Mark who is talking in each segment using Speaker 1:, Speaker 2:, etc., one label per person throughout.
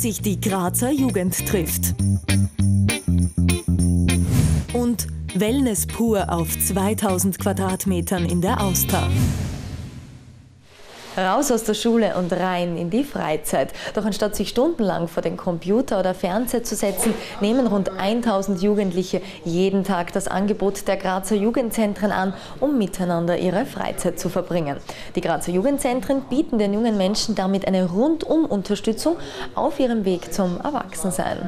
Speaker 1: sich die Grazer Jugend trifft. Und Wellness pur auf 2000 Quadratmetern in der Auster. Raus aus der Schule und rein in die Freizeit. Doch anstatt sich stundenlang vor den Computer oder Fernseher zu setzen, nehmen rund 1000 Jugendliche jeden Tag das Angebot der Grazer Jugendzentren an, um miteinander ihre Freizeit zu verbringen. Die Grazer Jugendzentren bieten den jungen Menschen damit eine Rundum-Unterstützung auf ihrem Weg zum Erwachsensein.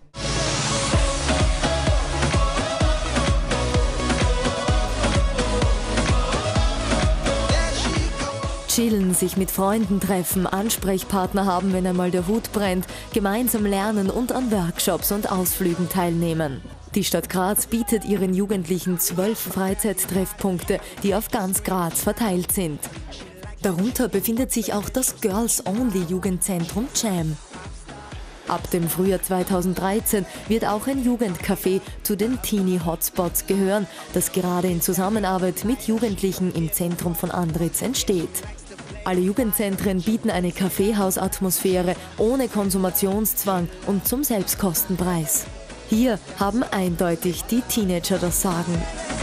Speaker 1: Chillen, sich mit Freunden treffen, Ansprechpartner haben, wenn einmal der Hut brennt, gemeinsam lernen und an Workshops und Ausflügen teilnehmen. Die Stadt Graz bietet ihren Jugendlichen 12 Freizeittreffpunkte, die auf ganz Graz verteilt sind. Darunter befindet sich auch das Girls-Only-Jugendzentrum Jam. Ab dem Frühjahr 2013 wird auch ein Jugendcafé zu den Teenie-Hotspots gehören, das gerade in Zusammenarbeit mit Jugendlichen im Zentrum von Andritz entsteht. Alle Jugendzentren bieten eine Kaffeehausatmosphäre ohne Konsumationszwang und zum Selbstkostenpreis. Hier haben eindeutig die Teenager das Sagen.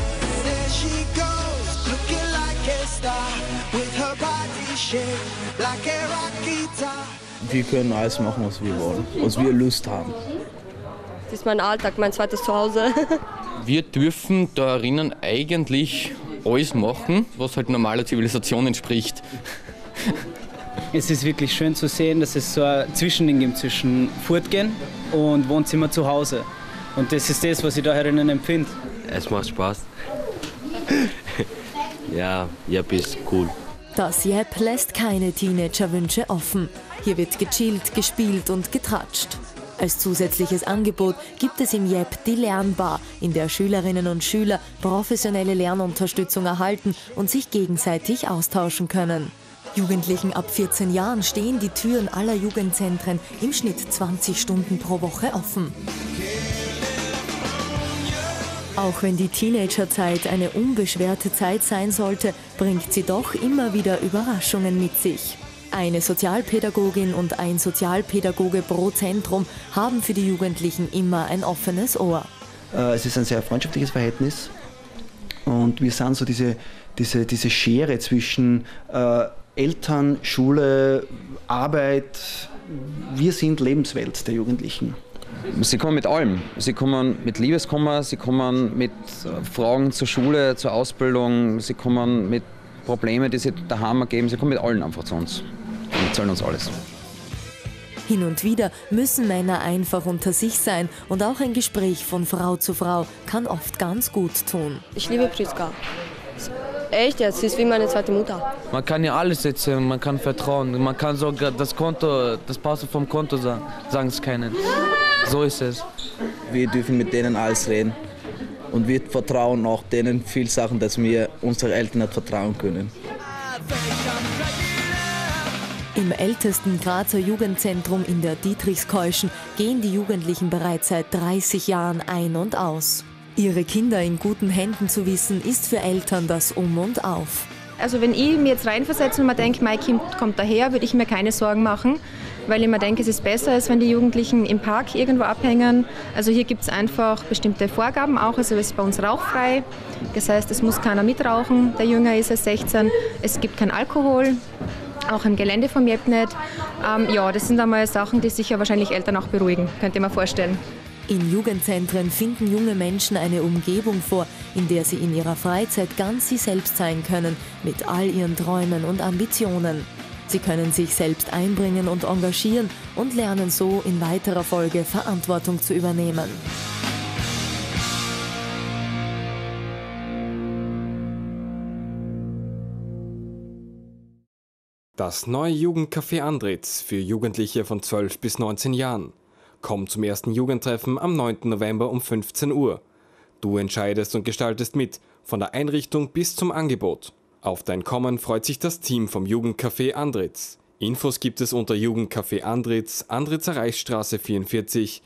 Speaker 2: Wir können alles machen, was wir wollen, was wir Lust haben.
Speaker 3: Das ist mein Alltag, mein zweites Zuhause.
Speaker 4: Wir dürfen da drinnen eigentlich alles machen, was halt normaler Zivilisation entspricht.
Speaker 5: Es ist wirklich schön zu sehen, dass es so ein Zwischending gibt zwischen Fortgehen und Wohnzimmer zu Hause. Und das ist das, was ich da herinnen empfinde.
Speaker 6: Es macht Spaß. Ja, Jep ist cool.
Speaker 1: Das Jep lässt keine Teenagerwünsche offen. Hier wird gechillt, gespielt und getratscht. Als zusätzliches Angebot gibt es im Jep die Lernbar, in der Schülerinnen und Schüler professionelle Lernunterstützung erhalten und sich gegenseitig austauschen können. Jugendlichen ab 14 Jahren stehen die Türen aller Jugendzentren im Schnitt 20 Stunden pro Woche offen. Auch wenn die Teenagerzeit eine unbeschwerte Zeit sein sollte, bringt sie doch immer wieder Überraschungen mit sich. Eine Sozialpädagogin und ein Sozialpädagoge pro Zentrum haben für die Jugendlichen immer ein offenes Ohr.
Speaker 7: Es ist ein sehr freundschaftliches Verhältnis und wir sind so diese Schere zwischen Eltern, Schule, Arbeit. Wir sind Lebenswelt der Jugendlichen.
Speaker 8: Sie kommen mit allem. Sie kommen mit Liebeskummer, sie kommen mit Fragen zur Schule, zur Ausbildung, sie kommen mit Problemen, die sie daheim ergeben. Sie kommen mit allen einfach zu uns und erzählen uns alles.
Speaker 1: Hin und wieder müssen Männer einfach unter sich sein und auch ein Gespräch von Frau zu Frau kann oft ganz gut tun.
Speaker 3: Ich liebe Priska. Echt jetzt, sie ist wie meine zweite Mutter.
Speaker 9: Man kann ja alles erzählen, man kann vertrauen. Man kann sogar das Passwort vom Konto sagen es keinen. So ist es.
Speaker 2: Wir dürfen mit denen alles reden. Und wir vertrauen auch denen viel Sachen, dass wir unseren Eltern nicht vertrauen können.
Speaker 1: Im ältesten Grazer Jugendzentrum in der Dietrichskeuschen gehen die Jugendlichen bereits seit 30 Jahren ein und aus. Ihre Kinder in guten Händen zu wissen, ist für Eltern das Um und Auf.
Speaker 10: Also wenn ich mir jetzt reinversetze und mir denke, mein Kind kommt daher, würde ich mir keine Sorgen machen, weil ich mir denke, es ist besser, als wenn die Jugendlichen im Park irgendwo abhängen. Also hier gibt es einfach bestimmte Vorgaben auch, also es ist bei uns rauchfrei. Das heißt, es muss keiner mitrauchen, der jünger ist als 16. Es gibt keinen Alkohol, auch im Gelände vom Jep nicht. Ja, das sind einmal Sachen, die sicher wahrscheinlich Eltern auch beruhigen, könnte ich mir vorstellen.
Speaker 1: In Jugendzentren finden junge Menschen eine Umgebung vor, in der sie in ihrer Freizeit ganz sie selbst sein können, mit all ihren Träumen und Ambitionen. Sie können sich selbst einbringen und engagieren und lernen so in weiterer Folge Verantwortung zu übernehmen.
Speaker 11: Das neue Jugendcafé Andritz für Jugendliche von 12 bis 19 Jahren. Komm zum ersten Jugendtreffen am 9. November um 15 Uhr. Du entscheidest und gestaltest mit, von der Einrichtung bis zum Angebot. Auf dein Kommen freut sich das Team vom Jugendcafé Andritz. Infos gibt es unter Jugendcafé Andritz, Andritzer Reichsstraße 44,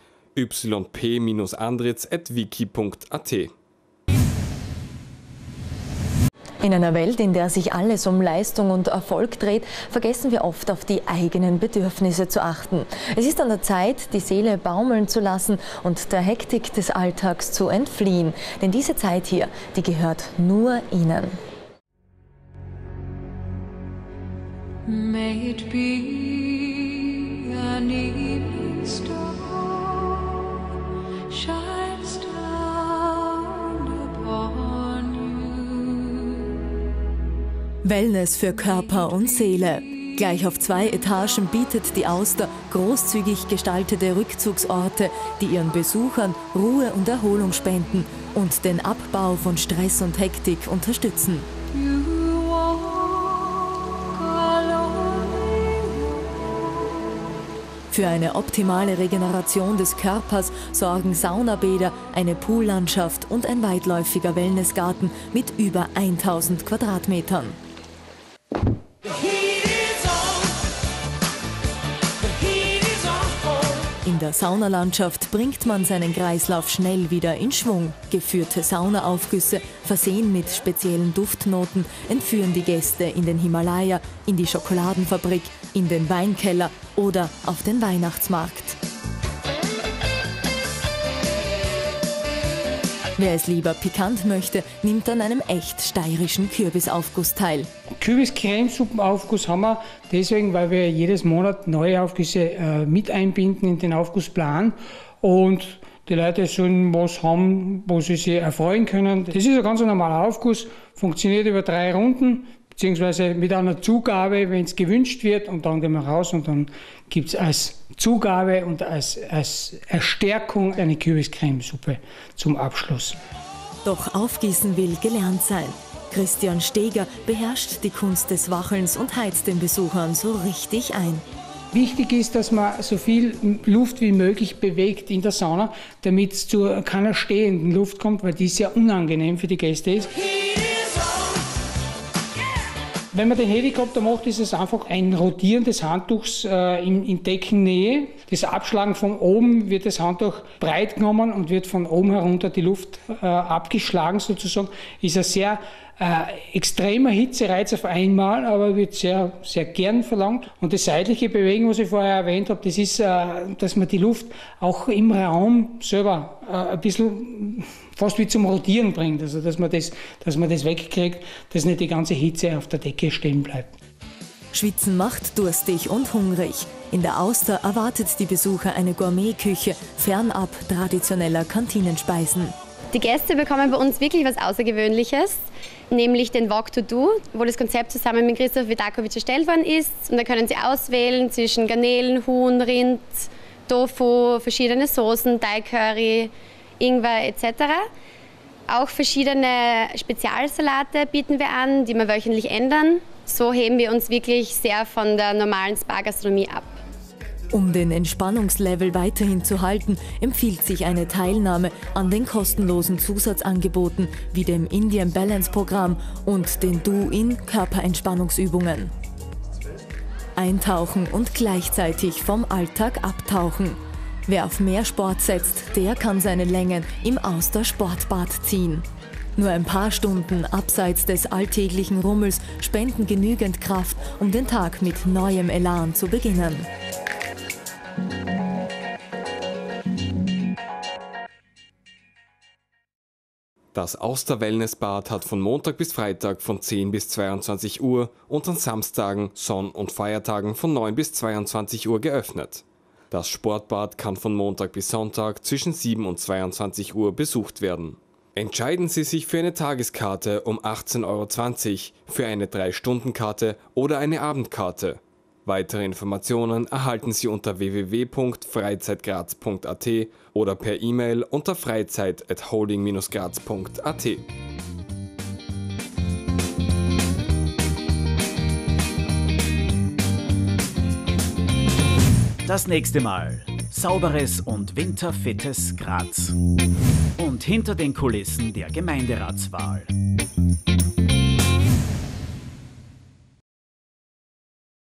Speaker 11: yp-andritz@wiki.at.
Speaker 1: In einer Welt, in der sich alles um Leistung und Erfolg dreht, vergessen wir oft, auf die eigenen Bedürfnisse zu achten. Es ist an der Zeit, die Seele baumeln zu lassen und der Hektik des Alltags zu entfliehen. Denn diese Zeit hier, die gehört nur Ihnen.
Speaker 12: May it be an evening star shines down upon you.
Speaker 1: Wellness für Körper und Seele. Gleich auf 2 Etagen bietet die Auster großzügig gestaltete Rückzugsorte, die ihren Besuchern Ruhe und Erholung spenden und den Abbau von Stress und Hektik unterstützen. Für eine optimale Regeneration des Körpers sorgen Saunabäder, eine Poollandschaft und ein weitläufiger Wellnessgarten mit über 1000 Quadratmetern. In der Saunalandschaft bringt man seinen Kreislauf schnell wieder in Schwung. Geführte Saunaaufgüsse, versehen mit speziellen Duftnoten, entführen die Gäste in den Himalaya, in die Schokoladenfabrik, in den Weinkeller oder auf den Weihnachtsmarkt. Wer es lieber pikant möchte, nimmt an einem echt steirischen Kürbisaufguss teil.
Speaker 13: Kürbis-Cremesuppenaufguss haben wir deswegen, weil wir jedes Monat neue Aufgüsse mit einbinden in den Aufgussplan und die Leute sollen was haben, wo sie sich erfreuen können. Das ist ein ganz normaler Aufguss, funktioniert über 3 Runden, beziehungsweise mit einer Zugabe, wenn es gewünscht wird, und dann gehen wir raus und dann gibt es als Zugabe und als Erstärkung eine Kürbiscremesuppe zum Abschluss.
Speaker 1: Doch Aufgießen will gelernt sein. Christian Steger beherrscht die Kunst des Wachelns und heizt den Besuchern so richtig ein.
Speaker 13: Wichtig ist, dass man so viel Luft wie möglich bewegt in der Sauna, damit es zu keiner stehenden Luft kommt, weil die sehr unangenehm für die Gäste ist. Wenn man den Helikopter macht, ist es einfach ein Rotieren des Handtuchs in Deckennähe. Das Abschlagen von oben wird das Handtuch breit genommen und wird von oben herunter die Luft abgeschlagen sozusagen. Ist ein sehr extremer Hitzereiz auf einmal, aber wird sehr, sehr gern verlangt. Und das seitliche Bewegen, was ich vorher erwähnt habe, das ist, dass man die Luft auch im Raum selber ein bisschen fast wie zum Rotieren bringt. Also dass man das wegkriegt, dass nicht die ganze Hitze auf der Decke stehen bleibt.
Speaker 1: Schwitzen macht durstig und hungrig. In der Auster erwartet die Besucher eine Gourmetküche, fernab traditioneller Kantinenspeisen.
Speaker 14: Die Gäste bekommen bei uns wirklich was Außergewöhnliches, nämlich den Wok to Do, wo das Konzept zusammen mit Christoph Vidakovic erstellt worden ist. Und da können Sie auswählen zwischen Garnelen, Huhn, Rind, Tofu, verschiedene Soßen, Thai Curry, Ingwer etc. Auch verschiedene Spezialsalate bieten wir an, die wir wöchentlich ändern. So heben wir uns wirklich sehr von der normalen Spa-Gastronomie ab.
Speaker 1: Um den Entspannungslevel weiterhin zu halten, empfiehlt sich eine Teilnahme an den kostenlosen Zusatzangeboten wie dem Indian Balance Programm und den Do-In Körperentspannungsübungen. Eintauchen und gleichzeitig vom Alltag abtauchen. Wer auf mehr Sport setzt, der kann seine Längen im Auster Sportbad ziehen. Nur ein paar Stunden abseits des alltäglichen Rummels spenden genügend Kraft, um den Tag mit neuem Elan zu beginnen.
Speaker 11: Das Auster Wellnessbad hat von Montag bis Freitag von 10 bis 22 Uhr und an Samstagen, Sonn- und Feiertagen von 9 bis 22 Uhr geöffnet. Das Sportbad kann von Montag bis Sonntag zwischen 7 und 22 Uhr besucht werden. Entscheiden Sie sich für eine Tageskarte um 18,20 € für eine 3-Stunden-Karte oder eine Abendkarte. Weitere Informationen erhalten Sie unter www.freizeitgraz.at oder per E-Mail unter freizeit@holding-graz.at.
Speaker 15: Das nächste Mal sauberes und winterfittes Graz. Und hinter den Kulissen der Gemeinderatswahl.